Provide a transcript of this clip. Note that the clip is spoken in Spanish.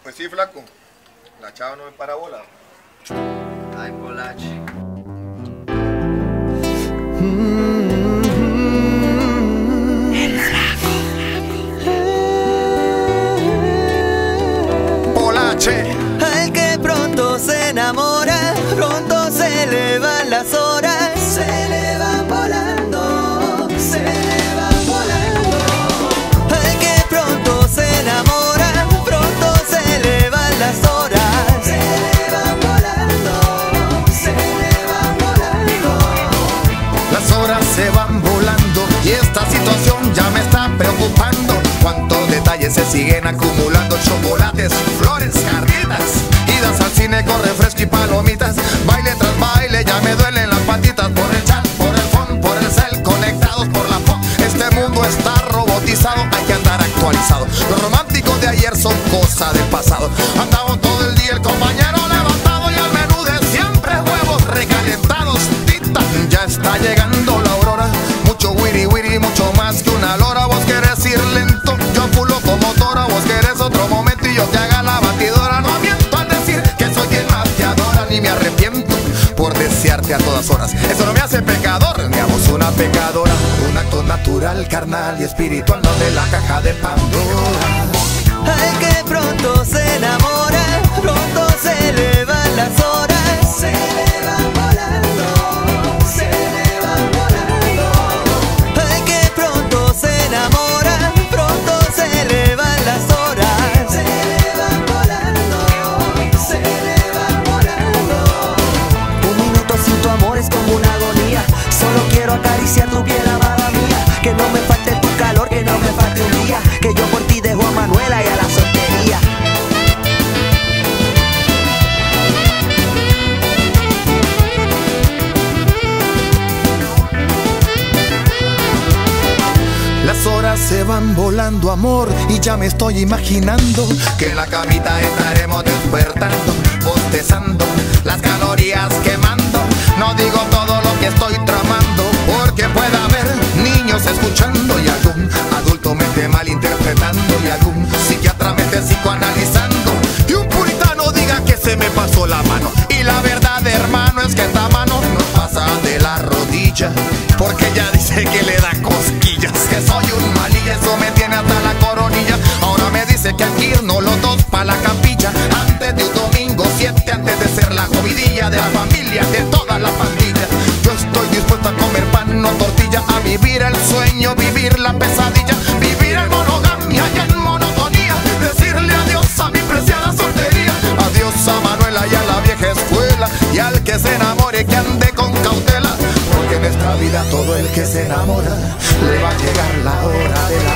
Pues sí, flaco. La chava no me para bola. Ay, Polache. Polache. Al que pronto se enamora, pronto se le van las horas. Se le van volando, se le van volando. Al que pronto se enamora, pronto se le van las horas. Se le van volando, se le van volando. Las horas se van volando y esta situación ya me está preocupando. Cuántos detalles se siguen acumulando: chocolates, flores, carnitas, idas al cine con refresco y palomitas, baile tras baile, ya me duelen las patitas. Por el chat, por el phone, por el cel, conectados por la phone. Este mundo está robotizado, hay que andar actualizado. Los románticos de ayer son cosa del pasado. Andamos todo el día el compañero levantado y al menú de siempre huevos recalentados. Tita, ya está llegando la aurora. Mucho wiri wiri, mucho más que una lora. Vos querés ir lento, yo pulo como tora. Vos querés otro momento y yo te haga la batidora. No miento al decir que soy quien más te adora, ni me arrepiento por desearte a todas horas. Eso no me hace pecador, ni a vos una pecadora. Un acto natural, carnal y espiritual, no de la caja de Pandora. Al que pronto se enamora, pronto se le van las horas. Se le van volando, se le van volando. Al que pronto se enamora, pronto se le van las horas. Se le van volando, se le van volando. Un minuto sin tu amor es como una agonía. Solo quiero acariciar tu piel, amada mía. Que no me falte tu calor, que no me falte un día. Que yo por ti dejo a Manuela y a la soltería. Las horas se van volando, amor, y ya me estoy imaginando que en la camita estaremos despertando, bostezando, las calorías quemando. No digo todo lo que estoy tramando, porque puede haber niños escuchando y algún adulto me esté malinterpretando y algún psiquiatra me esté psicoanalizando y un puritano diga que se me pasó la mano. Y la verdad, hermano, es que esta mano no pasa de la rodilla, porque ella dice que le da cosquillas, que soy un malilla, eso me tiene hasta la coronilla. Ahora me dice que hay que irnos los dos pa' la capilla antes de un domingo 7, antes de ser la comidilla de la familia, de toda la pandilla. Yo estoy dispuesto a comer pan, no tortilla, a vivir el sueño, vivir la pesadilla, vivir en monogamia y en monotonía, decirle adiós a mi preciada soltería, adiós a Manuela y a la vieja escuela, y al que se enamore que ande con cautela, porque en esta vida todo el que se enamora le va a llegar la hora de la